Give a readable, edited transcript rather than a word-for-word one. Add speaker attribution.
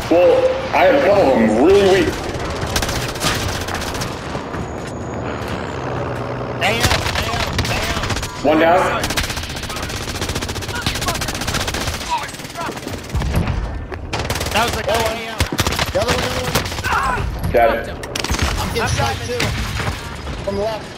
Speaker 1: Well, I have a couple of them really weak.
Speaker 2: Damn.
Speaker 1: One down.
Speaker 2: That was the guy.
Speaker 3: The other one.
Speaker 1: Got it.
Speaker 3: I'm getting shot too. From the left.